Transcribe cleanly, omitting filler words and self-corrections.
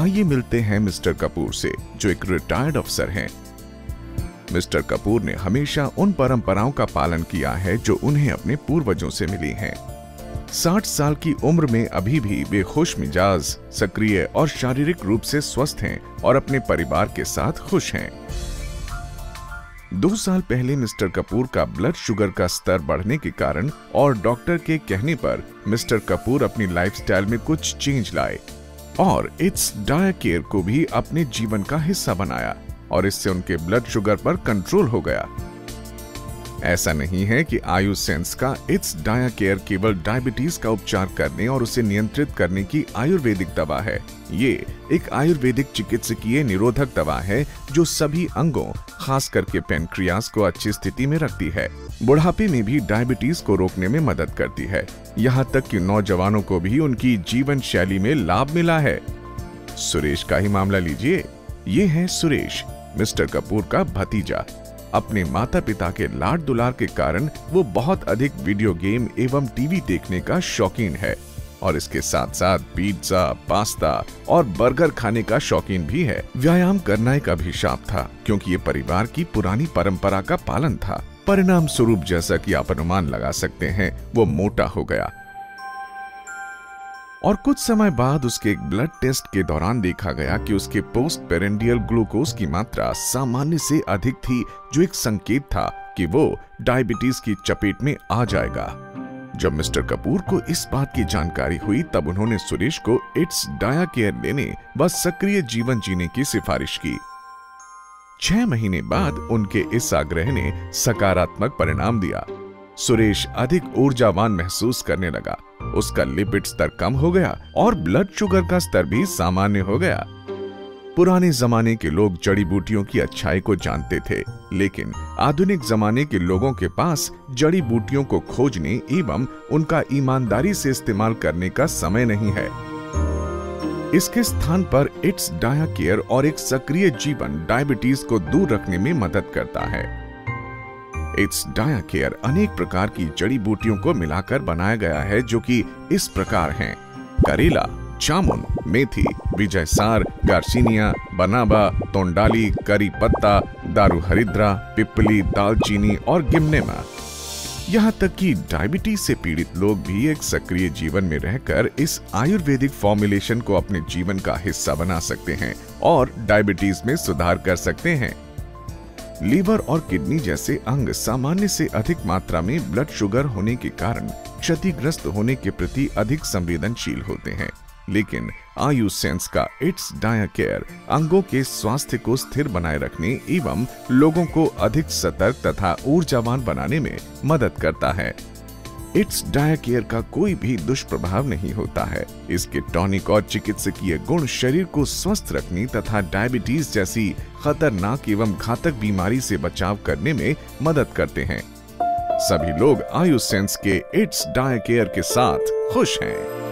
आइए मिलते हैं मिस्टर कपूर से, जो एक रिटायर्ड अफसर हैं। मिस्टर कपूर ने हमेशा उन परंपराओं का पालन किया है जो उन्हें अपने पूर्वजों से मिली हैं। 60 साल की उम्र में अभी भी वे खुश मिजाज, सक्रिय और शारीरिक रूप से स्वस्थ हैं और अपने परिवार के साथ खुश हैं। 2 साल पहले मिस्टर कपूर का ब्लड शुगर का स्तर बढ़ने के कारण और डॉक्टर के कहने पर मिस्टर कपूर अपनी लाइफस्टाइल में कुछ चेंज लाए और इट्स डाया केयर को भी अपने जीवन का हिस्सा बनाया और इससे उनके ब्लड शुगर पर कंट्रोल हो गया। ऐसा नहीं है कि आयुष सेंस का इट्स डाया केयर केवल डायबिटीज का उपचार करने और उसे नियंत्रित करने की आयुर्वेदिक दवा है। ये एक आयुर्वेदिक चिकित्सकीय निरोधक दवा है जो सभी अंगों, खास करके पेनक्रियास को अच्छी स्थिति में रखती है। बुढ़ापे में भी डायबिटीज को रोकने में मदद करती है। यहाँ तक कि नौजवानों को भी उनकी जीवन शैली में लाभ मिला है। सुरेश का ही मामला लीजिए। ये है सुरेश, मिस्टर कपूर का भतीजा। अपने माता पिता के लाड दुलार के कारण वो बहुत अधिक वीडियो गेम एवं टीवी देखने का शौकीन है और इसके साथ साथ पिज्जा, पास्ता और बर्गर खाने का शौकीन भी है। व्यायाम करना एक अभिशाप था क्योंकि ये परिवार की पुरानी परंपरा का पालन था। परिणाम स्वरूप जैसा कि आप अनुमान लगा सकते हैं, वो मोटा हो गया और कुछ समय बाद उसके एक ब्लड टेस्ट के दौरान देखा गया कि उसके पोस्ट पेरेंडियल ग्लूकोज की मात्रा सामान्य से अधिक थी, जो एक संकेत था कि वो डायबिटीज की चपेट में आ जाएगा। जब मिस्टर कपूर को इस बात की जानकारी हुई तब उन्होंने सुरेश को इट्स डाया केयर लेने व सक्रिय जीवन जीने की सिफारिश की। 6 महीने बाद उनके इस आग्रह ने सकारात्मक परिणाम दिया। सुरेश अधिक ऊर्जावान महसूस करने लगा, उसका लिपिड स्तर कम हो गया और ब्लड शुगर का स्तर भी सामान्य हो गया। पुराने जमाने के लोग जड़ी बूटियों की अच्छाई को जानते थे, लेकिन आधुनिक जमाने के लोगों के पास जड़ी बूटियों को खोजने एवं उनका ईमानदारी से इस्तेमाल करने का समय नहीं है। इसके स्थान पर इट्स डाया केयर और एक सक्रिय जीवन डायबिटीज को दूर रखने में मदद करता है। इट्स डाया केयर अनेक प्रकार की जड़ी बूटियों को मिलाकर बनाया गया है, जो कि इस प्रकार हैं: करेला, जामुन, मेथी, विजयसार, गार्सिनिया, बनाबा, तोंडाली, करी पत्ता, दारू हरिद्रा, पिपली, दालचीनी और गिमनेमा। यहाँ तक कि डायबिटीज से पीड़ित लोग भी एक सक्रिय जीवन में रहकर इस आयुर्वेदिक फॉर्मुलेशन को अपने जीवन का हिस्सा बना सकते हैं और डायबिटीज में सुधार कर सकते हैं। लीवर और किडनी जैसे अंग सामान्य से अधिक मात्रा में ब्लड शुगर होने के कारण क्षतिग्रस्त होने के प्रति अधिक संवेदनशील होते हैं, लेकिन आयुष सेंस का इट्स डाया केयर अंगों के स्वास्थ्य को स्थिर बनाए रखने एवं लोगों को अधिक सतर्क तथा ऊर्जावान बनाने में मदद करता है। इट्स डाया केयर का कोई भी दुष्प्रभाव नहीं होता है। इसके टॉनिक और चिकित्सकीय गुण शरीर को स्वस्थ रखने तथा डायबिटीज जैसी खतरनाक एवं घातक बीमारी से बचाव करने में मदद करते हैं। सभी लोग आयुष सेंस के इट्स डाया केयर के साथ खुश हैं।